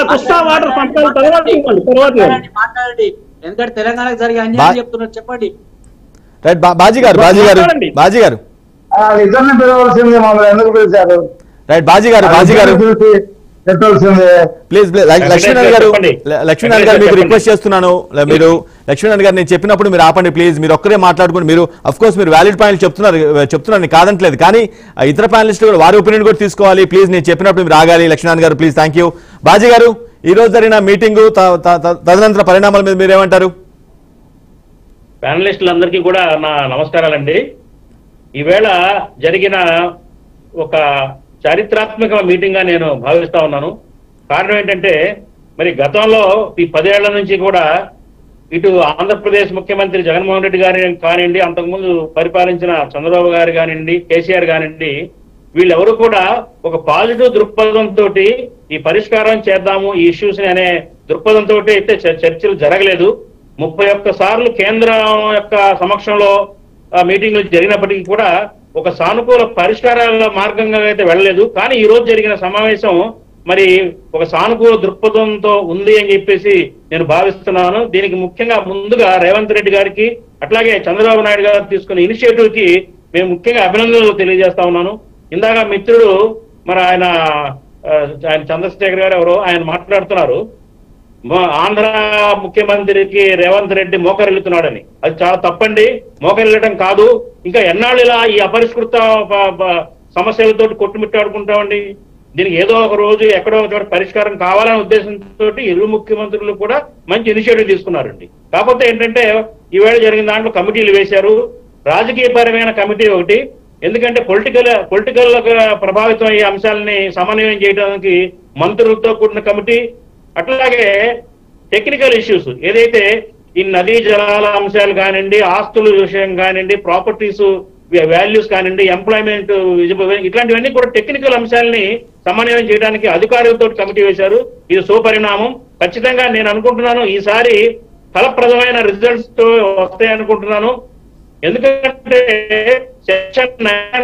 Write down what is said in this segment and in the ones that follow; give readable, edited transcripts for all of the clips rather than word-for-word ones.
Pushpa water పంపాలి, తర్వాత ఇవ్వండి, తర్వాత మాట్లాడండి. ఎందుకంటే తెలంగాణకు జరిగే అన్యాయం చెప్తున్నారు, చెప్పండి. రైట్, బాజీ గారు ఇద్దరిని పిలవాల్సింది, మమ్మల్ని ఎందుకు పిలిచారు? రైట్, బాజీ గారు ప్లీజ్ లక్ష్మీనారాయణ గారు మీకు రిక్వెస్ట్ చేస్తున్నాను. మీరు లక్ష్మీనారాయణ గారు నేను చెప్పినప్పుడు మీరు ఆపండి ప్లీజ్. మీరు ఒక్కరే మాట్లాడుకుని, మీరు అఫ్ కోర్స్ మీరు వ్యాలిడ్ పాయింట్లు చెప్తున్నాను కాదంటలేదు, కానీ ఇతర ప్యానలిస్టులు కూడా వారి ఒపీనియన్ కూడా తీసుకోవాలి. ప్లీజ్ నేను చెప్పినప్పుడు మీరు ఆగాలి. లక్ష్మీనారాయణ గారు ప్లీజ్. Thank you. బాజీ గారు, ఈ రోజు జరిగిన మీటింగు తదనంతర పరిణామాల మీద మీరేమంటారు? ప్యానలిస్టులందరికీ కూడా నా నమస్కారాలండి. ఈవేళ జరిగిన ఒక చారిత్రాత్మక మీటింగ్ గా నేను భావిస్తా ఉన్నాను. కారణం ఏంటంటే, మరి గతంలో ఈ 10 ఏళ్ల నుంచి కూడా ఇటు ఆంధ్రప్రదేశ్ ముఖ్యమంత్రి జగన్మోహన్ రెడ్డి గారి కానివ్వండి, అంతకుముందు పరిపాలించిన చంద్రబాబు గారు కానివ్వండి, కేసీఆర్ కానివ్వండి, వీళ్ళెవరూ కూడా ఒక పాజిటివ్ దృక్పథంతో ఈ పరిష్కారం చేద్దాము ఈ ఇష్యూస్ ని అనే దృక్పథంతో అయితే చర్చలు జరగలేదు. 31 సార్లు కేంద్రం యొక్క సమక్షంలో మీటింగ్లు జరిగినప్పటికీ కూడా ఒక సానుకూల పరిష్కారాల మార్గంగా అయితే వెళ్ళలేదు. కానీ ఈ రోజు జరిగిన సమావేశం మరి ఒక సానుకూల దృక్పథంతో ఉంది అని చెప్పేసి నేను భావిస్తున్నాను. దీనికి ముఖ్యంగా ముందుగా రేవంత్ రెడ్డి గారికి, అట్లాగే చంద్రబాబు నాయుడు గారు తీసుకున్న ఇనిషియేటివ్ కి మేము ముఖ్యంగా అభినందనలు తెలియజేస్తా ఉన్నాను. ఇందాక మిత్రుడు మరి ఆయన చంద్రశేఖర్ గారు ఎవరో ఆయన మాట్లాడుతున్నారు, ఆంధ్ర ముఖ్యమంత్రికి రేవంత్ రెడ్డి మోకరిల్లుతున్నాడని. అది చాలా తప్పండి. మోకరిల్లటం కాదు, ఇంకా ఎన్నాళ్ళు ఇలా ఈ అపరిష్కృత సమస్యలతో కొట్టుమిట్టాడుకుంటామండి. దీనికి ఏదో ఒక రోజు ఎక్కడో ఒక చోట పరిష్కారం కావాలనే ఉద్దేశంతో ఇరు ముఖ్యమంత్రులు కూడా మంచి ఇనిషియేటివ్ తీసుకున్నారండి. కాకపోతే ఏంటంటే ఈవేళ జరిగిన దాంట్లో కమిటీలు వేశారు. రాజకీయపరమైన కమిటీ ఒకటి, ఎందుకంటే పొలిటికల్ ప్రభావితం అయ్యే అంశాలని సమన్వయం చేయడానికి మంత్రులతో కూడిన కమిటీ, అట్లాగే టెక్నికల్ ఇష్యూస్ ఏదైతే ఈ నదీ జలాల అంశాలు కానివ్వండి, ఆస్తుల విషయం కానివ్వండి, ప్రాపర్టీస్ వాల్యూస్ కానివ్వండి, ఎంప్లాయ్మెంట్ ఇట్లాంటివన్నీ కూడా టెక్నికల్ అంశాలని సమన్వయం చేయడానికి అధికారులతో కమిటీ వేశారు. ఇది సుపరిణామం. ఖచ్చితంగా నేను అనుకుంటున్నాను ఈసారి ఫలప్రదమైన రిజల్ట్స్ తో వస్తాయి అనుకుంటున్నాను. ఎందుకంటే section 9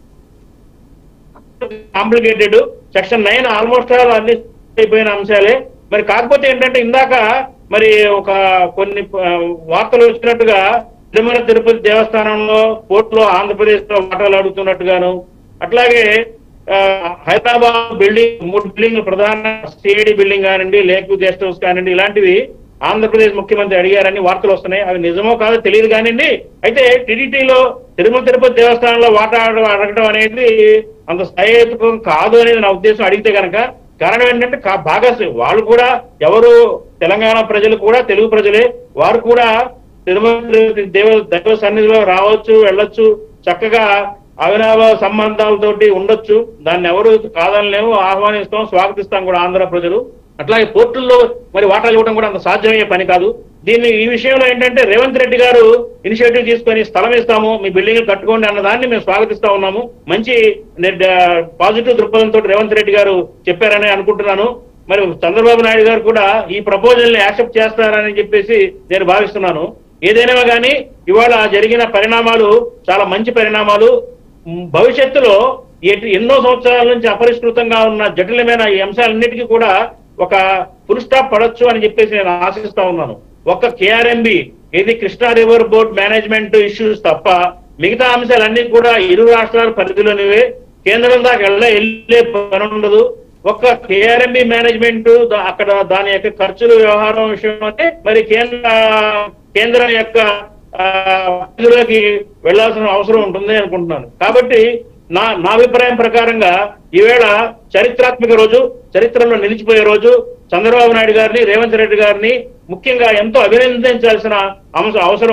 complicated, section 9 almost all అన్ని అయిపోయిన అంశాలే. మరి కాకపోతే ఏంటంటే ఇందాక మరి కొన్ని వార్తలు వచ్చినట్టుగా తిరుపతి దేవస్థానంలో పోర్టులో ఆంధ్రప్రదేశ్ లో వాటాలు అడుగుతున్నట్టుగాను, అట్లాగే హైదరాబాద్ బిల్డింగ్ 3 బిల్డింగ్లు ప్రధాన సిఐడి బిల్డింగ్ కానివ్వండి, లేక్ గెస్ట్ హౌస్ కానివ్వండి, ఇలాంటివి ఆంధ్రప్రదేశ్ ముఖ్యమంత్రి అడిగారని వార్తలు వస్తున్నాయి. అవి నిజమో కాదో తెలియదు కానివ్వండి. అయితే టీడీటీలో తిరుపతి దేవస్థానంలో వాటా అడగడం అనేది అంత స్థాయికం కాదు అనేది నా ఉద్దేశం. అడిగితే కనుక కారణం ఏంటంటే బాగా వాళ్ళు కూడా ఎవరు తెలంగాణ ప్రజలు కూడా తెలుగు ప్రజలే, వారు కూడా తిరుమల దైవ సన్నిధిలో రావచ్చు, వెళ్ళొచ్చు, చక్కగా అవినాభ సంబంధాలతోటి ఉండొచ్చు. దాన్ని ఎవరు కాదనలేము, ఆహ్వానిస్తాం, స్వాగతిస్తాం కూడా ఆంధ్ర ప్రజలు. అట్లాగే పోర్టుల్లో మరి వాటాలు ఇవ్వడం కూడా అంత సాధ్యమయ్యే పని కాదు. ఈ విషయంలో ఏంటంటే రేవంత్ రెడ్డి గారు ఇనిషియేటివ్ తీసుకొని స్థలం ఇస్తాము, మీ బిల్డింగ్లు కట్టుకోండి అన్న దాన్ని మేము స్వాగతిస్తా ఉన్నాము. మంచి పాజిటివ్ దృక్పథంతో రేవంత్ రెడ్డి గారు చెప్పారని అనుకుంటున్నాను. మరి చంద్రబాబు నాయుడు గారు కూడా ఈ ప్రపోజల్ ని యాక్సెప్ట్ చేస్తారని చెప్పేసి నేను భావిస్తున్నాను. ఏదైనా కానీ ఇవాళ జరిగిన పరిణామాలు చాలా మంచి పరిణామాలు. భవిష్యత్తులో ఎన్నో సంవత్సరాల నుంచి అపరిష్కృతంగా ఉన్న జటిలమైన ఈ అంశాలన్నిటికీ కూడా ఒక ఫుల్ స్టాప్ పడొచ్చు అని చెప్పేసి నేను ఆశిస్తా ఉన్నాను. ఒక్క కేఆర్ఎంబి ఇది Krishna river board management issues తప్ప మిగతా అంశాలన్నీ కూడా ఇరు రాష్ట్రాల పరిధిలోనివే, కేంద్రం దాకా వెళ్ళే పని ఉండదు. ఒక్క కేఆర్ఎంబి మేనేజ్మెంట్ అక్కడ దాని యొక్క ఖర్చులు వ్యవహారం విషయం అంటే మరి కేంద్రం యొక్క పరిధిలోకి వెళ్లాల్సిన అవసరం ఉంటుంది అనుకుంటున్నాను. కాబట్టి నా అభిప్రాయం ప్రకారంగా ఈవేళ చారిత్రాత్మక రోజు, చరిత్రలో నిలిచిపోయే రోజు. చంద్రబాబు నాయుడు గారిని, రేవంత్ రెడ్డి గారిని ముఖ్యంగా ఎంతో అభినందించాల్సిన అవసరం